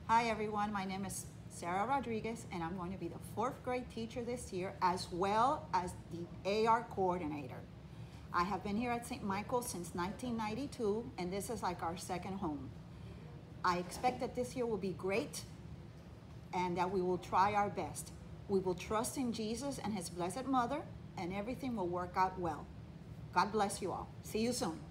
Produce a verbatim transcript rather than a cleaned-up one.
Hi everyone, my name is Sara Rodriguez and I'm going to be the fourth grade teacher this year as well as the A R coordinator. I have been here at Saint Michael's since nineteen ninety-two and this is like our second home. I expect that this year will be great and that we will try our best. We will trust in Jesus and His Blessed Mother and everything will work out well. God bless you all. See you soon.